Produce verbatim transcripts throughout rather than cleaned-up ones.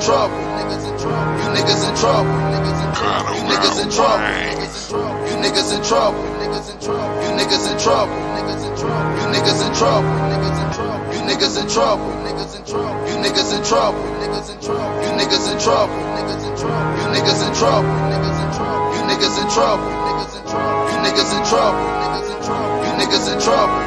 trouble. You niggas in trouble. You niggas in trouble. You niggas in trouble. You niggas in trouble. You niggas in trouble. You niggas in trouble. You niggas in trouble. You niggas in trouble. You niggas in trouble. You niggas in trouble. You niggas in trouble. You niggas in trouble.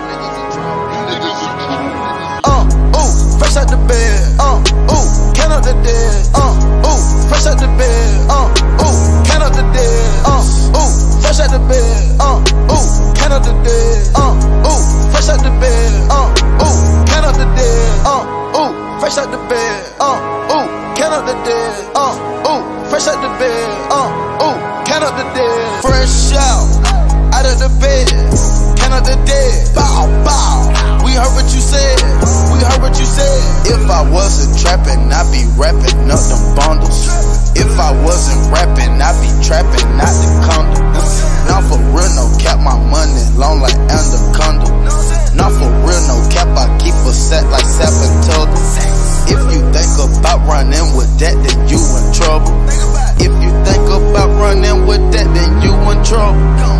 Uh, ooh, fresh out the bed. Uh, ooh, count up the dead. Uh, ooh, fresh out the bed. Uh, ooh, count up the dead. Uh, ooh, fresh out the bed. Uh, ooh, count up the dead. Uh, ooh, fresh out the bed. Uh, ooh, count up the dead. Uh, ooh, fresh out the bed. Uh, ooh, count up the dead. Uh, ooh, fresh out the bed. Uh, ooh, count up the dead. Fresh out, out of the bed. Count up the dead. Bow, bow. We heard what you said. We heard what you said. If I wasn't trapping, I'd be rapping up them bundles. If I wasn't rapping, I'd be trapping out the condo. Now for real, no cap, my money long like anaconda. Now for real, no cap, I keep a set like Sabatilda. If you think about running with that, then you in trouble. If you think about running with that, then you in trouble.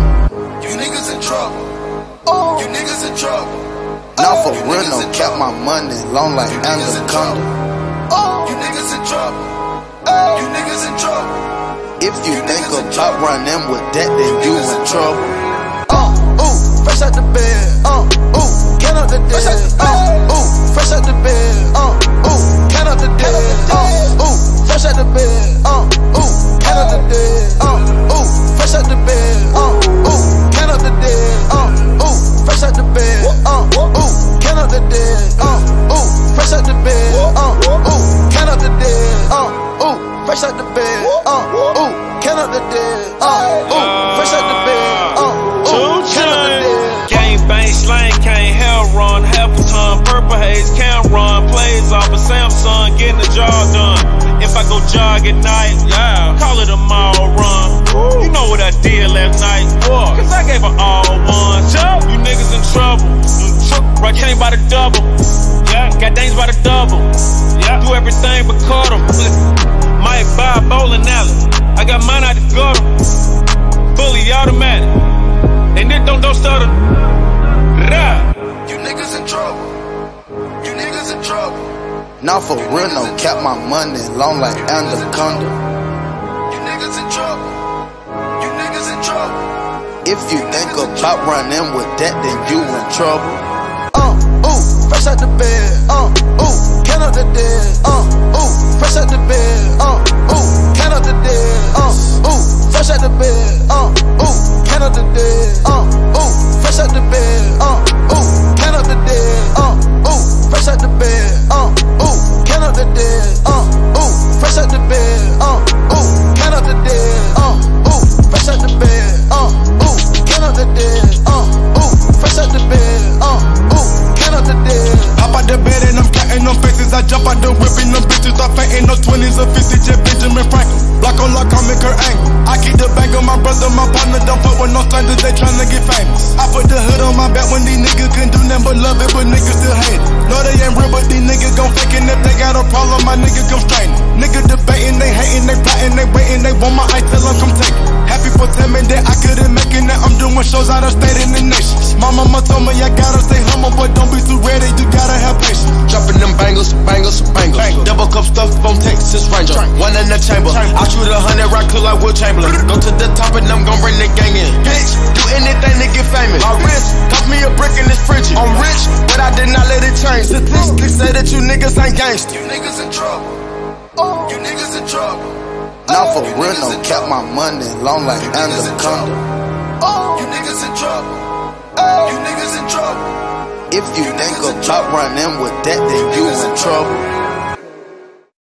You niggas in trouble. You niggas in trouble. Now for real, no cap, my money long like anaconda. You niggas in trouble. You niggas in trouble. If you think about running with that, then you in trouble. Uh, ooh, fresh out the bed. Uh, ooh, count up the dead. Uh, ooh, fresh out the bed. Uh, ooh, count up the dead. Uh, ooh, fresh out the bed. Uh, ooh, count up the dead. Uh, ooh, fresh out the bed. Uh, ooh, count up the dead. Uh, ooh, fresh out the bed. Uh, ooh, count up the dead. Uh, ooh, fresh out the bed. Uh, ooh, count up the dead. Uh, ooh, fresh out the bed. Uh, ooh, count up the dead. Uh, ooh, fresh out the bed. Uh, ooh, count up the dead. Gang bang slang, can't hell run. Half a ton, purple haze, can't run. Plays off a Samsung, getting the job done. If I go jog at night, yeah, call it a mall run. You know what I did last night? What? Cause I gave her all one. You niggas in trouble. Right chain by the double. Yeah, got things by the double. Yeah, do everything but cut them. Might buy a bowling alley. I got mine out the gutter. Fully automatic. And it don't don't stutter. You niggas in trouble. You niggas in trouble. Now for real, no cap, my money long like anaconda. You niggas in trouble. You niggas in trouble. If you think about running with that, then you in trouble. Uh, ooh, fresh out the bed. Uh, ooh, count up the dead. Uh, ooh, fresh out the bed. Uh, ooh, count up the dead. Uh, ooh, fresh out the bed. Uh, ooh, count up the dead. Uh, ooh, fresh out the bed. Uh, ooh, count up the dead. Uh, ooh, fresh out the bed. Uh, ooh, count up the dead. Uh, ooh, fresh out the bed. Uh, ooh, count up the dead. Uh, ooh, fresh out the bed. Uh, ooh, count up the dead. Uh, ooh, fresh out the bed. Uh, ooh, count up the dead. Hop out the bed and I'm counting them faces. I jump out the whip and them bitches start fainting. No twenties or fifties, just Benjamin Franklin. Block on lock, I'm in her angle. I keep the bag on my brother, my partner. Don't fuck with no strangers, they tryna get famous. I put the hood on my back when these niggas couldn't do nothing but love it, but niggas still hate it. No, they ain't real, but these niggas gon' fake it. If they got a problem, my niggas come straight. Niggas debating, they hating, they plotting, they waiting, they want my ice, tell them come take it. Happy for tell me that I couldn't make it, now I'm doing shows out of state and the nation. My mama told me I gotta stay humble, but don't be too ready, you gotta have patience. Dropping them bangles, bangles, bangles. Bang. Double cup stuff from Texas Ranger. One in the chamber. I shoot a hundred rock kill like Will Chamberlain. Go to the top and I'm gon' bring the gang in. Bitch, do anything to get famous. My wrist cost me a brick in this frigid. I'm rich, but I did not let it change. Statistics say that you niggas ain't gangsta. You niggas in trouble. You niggas in trouble. Now for real, no cap, my money long like anaconda. You niggas in trouble. You niggas in trouble. If you think about running with that, then you in trouble.